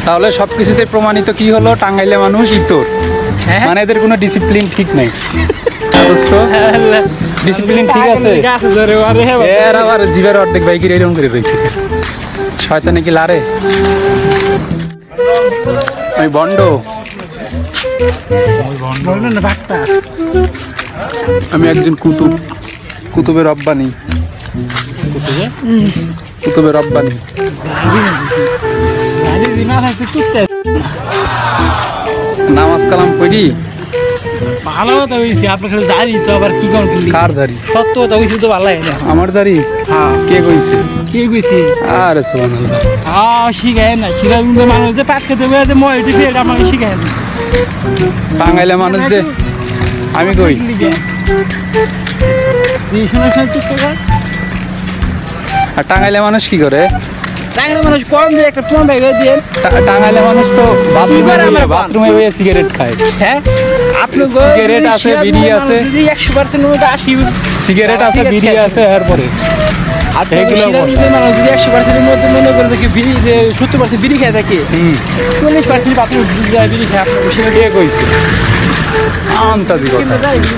তাহলে সবকিছুতে প্রমাণিত কি হলো, টাঙ্গাইলে মানুষ ইতর, মানে এদের কোনো ডিসিপ্লিন ঠিক নাই। ডিসিপ্লিন ঠিক আছে, এর আবার জিভের অর্ধেক বাইকের এরকম করে রয়েছে। শয়তানে কি লারে ওই বন্ড, আমি একজন কুতুব, কুতুবের রব্বানি, কুতুবের রব্বানি। নামাজ কালাম পড়ি ভালো কথা হয়েছে, আপনার খালি জারি তো আবার কি কোন কার জারি? সত্য কথা হয়েছে তো ভালো হয় না। আমার জারি? হ্যাঁ। কে কইছে? কে কইছে? আরে সুবহানাল্লাহ। শিখায় না, শিখায় মানুষ যে পাট খেতে হবে মই এটি ফের আমাকে শিখায় না। টাঙ্গাইলে মানুষ যে আমি কই আর টাঙ্গাইলে মানুষ কি করে? টাঙ্গাইলে মানুষ কম দিয়ে একটা ফোন ব্যাগ দিয়ে, টাঙ্গাইলে মানুষ তো বাথরুমে বসে সিগারেট খায়। হ্যাঁ, আপনি সিগারেট আছে, বিড়ি আছে, 100% মধ্যে 80 সিগারেট আছে, বিড়ি আছে, এরপরে মানুষ যদি 100% মধ্যে মনে করে দেখি বিড়ি 70% বিড়ি খেয়ে থাকে, 40% বাথরুম যায় বিড়ি খায়। আপনার সেটা কে কইছে? আন্তাদি কথা।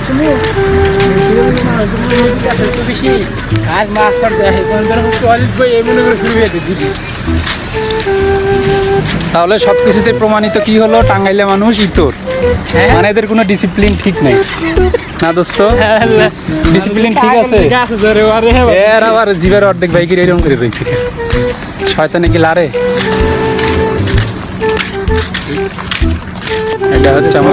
আর মাছ তাহলে সবকিছুতে প্রমাণিত কি হলো, টাঙ্গাইলে মানুষ ইতর, মানে এদের কোনো ডিসিপ্লিন ঠিক নাই না দোস্ত? ডিসিপ্লিন ঠিক আছে, এর আবার জিভের অর্ধেক বাইকের এরকম করে রয়েছে। শয়তানে কি লারে? এটা হচ্ছে আমার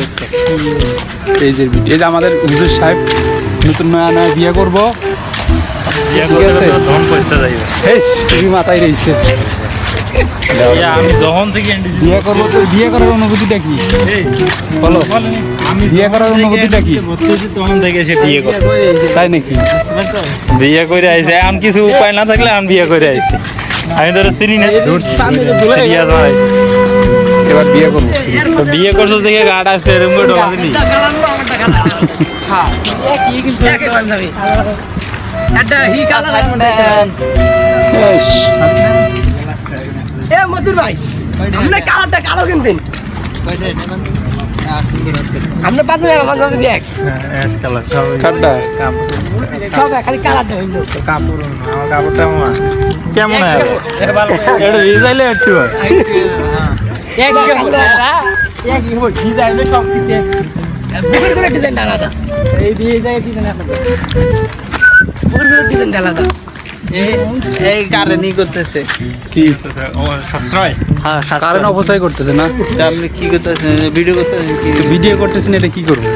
এই যে আমাদের হুজুর সাহেব নতুন নয়া নয়া বিয়ে করবো, ঠিক আছে? মাথায় রয়েছে আমি যখন থেকে বিয়ে করবো, তো বিয়ে করার অনুভূতিটা কি বলো? আমি বিয়ে করার অনুভূতিটা কি? তখন থেকে সে বিয়ে করে, তাই নাকি? বিয়ে করে আইছে, এখন কিছু উপায় না থাকলে আমি বিয়ে করে আইছি। আমি ধরো চিনি না, এবার বিয়ে করবো। তো বিয়ে করছো দেখে গাড় আসছে এরকম করে ঢোকা দিলি। মধুর ভাই, আপনি কালারটা কালো কিনতেন, আপনি পাঁচ দেখ খালি কালারটা হইল। কাপড় আমার কাপড়টা কেমন একটু ডিজাইন আলাদা, এই দিয়ে যায় ডিজাইন আলাদা। এই কারেন্টই করতেছে, কি সাশ্রয়? হ্যাঁ কারেন্ট অপচয় করতেছে না? আপনি কি করতেছেন? ভিডিও করতেছেন? কি ভিডিও করতেছেন, এটা কি করবো?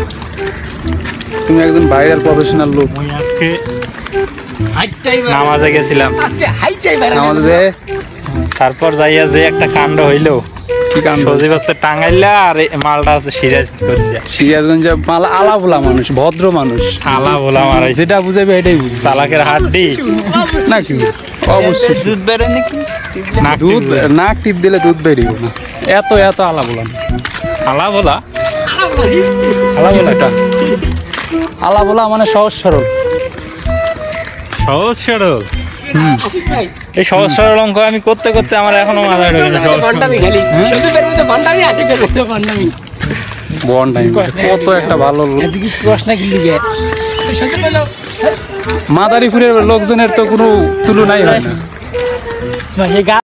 তুমি একজন ভাইরাল প্রফেশনাল লোক। আমি আজকে হাইটটাই নামাজে গেছিলাম, আজকে হাইটটাই বাইরে আমাদের তারপর যাইয়া যে একটা কাণ্ড হইলো। কি কাণ্ড? সজীব হচ্ছে টাঙ্গাইলা আর মালটা আছে সিরাজগঞ্জে। সিরাজগঞ্জে মাল আলা ভোলা মানুষ, ভদ্র মানুষ, আলা বলা মারাইছে, যেটা বুঝাবে এটাই বুঝি। চালাকের হাড্ডি নাকি? অবশ্যই দুধ বেড়ে নাকি? দুধ নাক টিপ দিলে দুধ বেরিয়ে না, এত এত আলা বলা। আলা বলা, আলা বলাটা আলা বলা মানে সহজ সরল। সহজ সরল। ভাই এই সহজ সরল অঙ্ক আমি করতে করতে আমার এখনো মাথায় ঢোকে না। ঘন্টামি খালি সজীবের মধ্যে ঘন্টামি আসে গেল, ঘন্টামি বন টাইম কত একটা ভালো লোক। এদিকে প্রশ্ন কি লিখে সজীব বলো, মাদারীপুরের লোকজনের তো কোনো তুলনাই হয় না।